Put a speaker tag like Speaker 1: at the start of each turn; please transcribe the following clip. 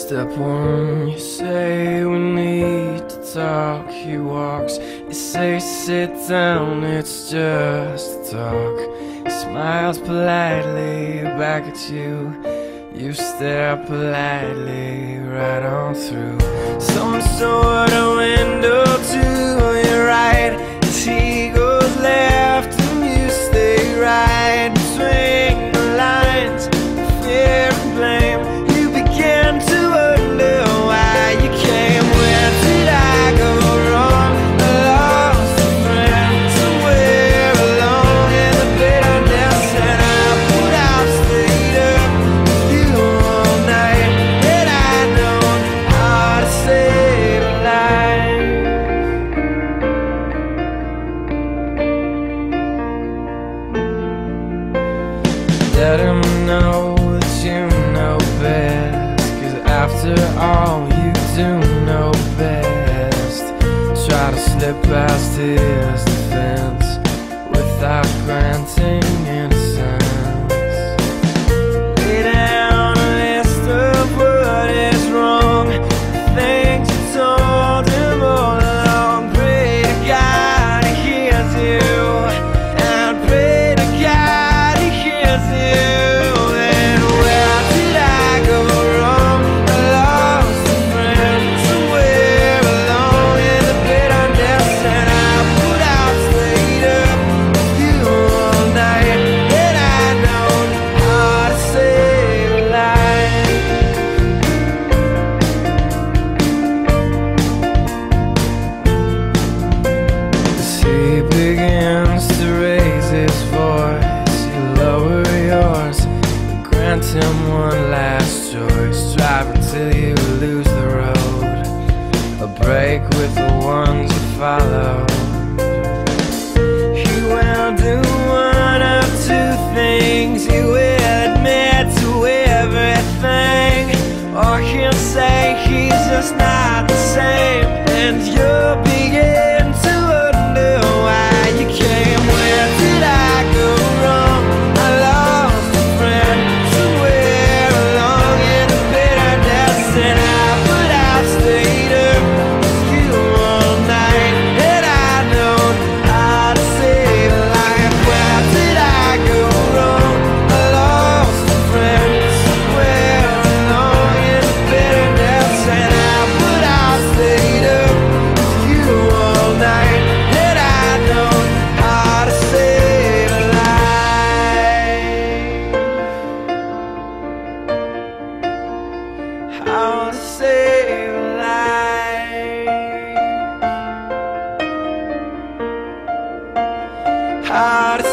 Speaker 1: Step one, you say we need to talk. He walks, you say sit down, it's just a talk. He smiles politely back at you. You stare politely right on through some sort of window to your right. As he goes left and you stay right between the lines of fear and blame. You begin to wonder why you came. Where did I go wrong? I lost a friend somewhere alone in the bitterness, and I put out, stayed up with you all night. Yet I know how to save a life. Let him know that you know best, 'cause after all you do know best. Try to slip past his defense without granting innocence. Lay down a list of what is wrong, the things you told him all along. Pray to God he hears you, and pray to God he hears you. And where did I go wrong? I lost a friend somewhere alone in the bitterness, and I put out, stayed up with you all night. And I know how to save a life. As he begins to raise his voice, you lower yours, grant him one last choice. Drive until you lose the road, a break with the ones you follow. He will do one of two things. He will admit to everything, or he'll say he's just not the same. And you'll begin to wonder why you came. Where did I go wrong? I lost a friend somewhere along in the bitterness, and I put out, stayed up with you all night. And I know how to save a life. Where did I go wrong? I lost a friend somewhere along in the bitterness, and I put out, stayed up with you all night. And I know how to save a life. How to save a life. How to